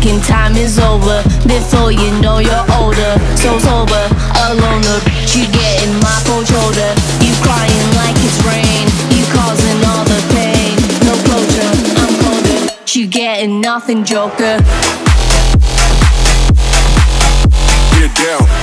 thinking time is over. Before you know you're older, so sober, alone. The bitch you get in my full shoulder. You crying like it's rain, you causing all the pain. No closure, I'm colder. You getting nothing, Joker. Get down.